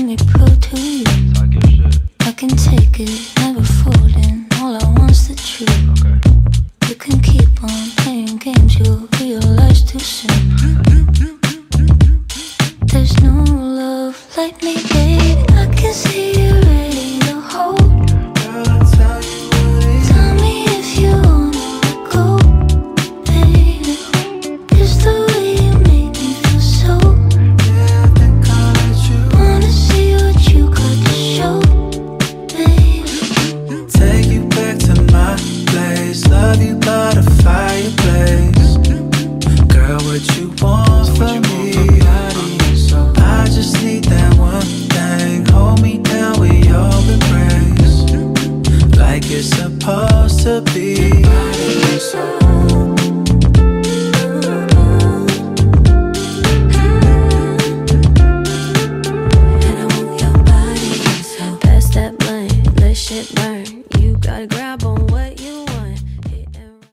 let me prove to you I can take it, never folding. All I want's the truth. You can keep on playing games, you'll realize too soon. There's no love like me, baby. I can see you ready to hold. Girl, I'll tell you what it is. Tell me if you wanna go, baby. It's the way you make me feel so. Yeah, I think I'll let you. Wanna see what you got to show, baby. Take you back to my place. Love you by the fireplace. Girl, what you want from me? I just need that one thing. Hold me down with your embrace, like it's supposed to be. And I want your body, so pass that blunt, let shit burn. You gotta grab